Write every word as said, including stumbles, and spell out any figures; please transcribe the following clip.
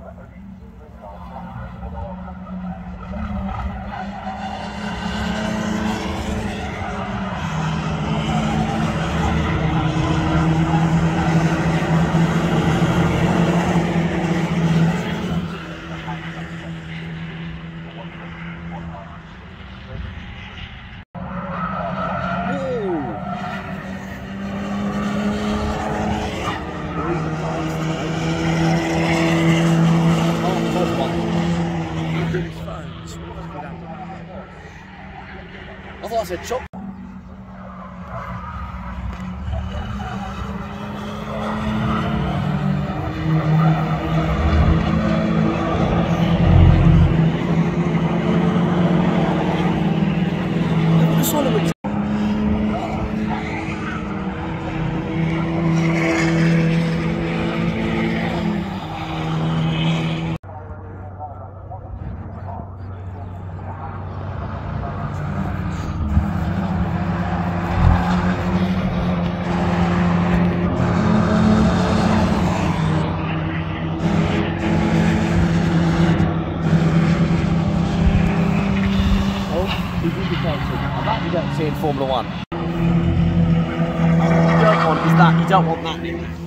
I thought I said chop. Look at the solid. You don't see in Formula One. You don't want is that you don't want that.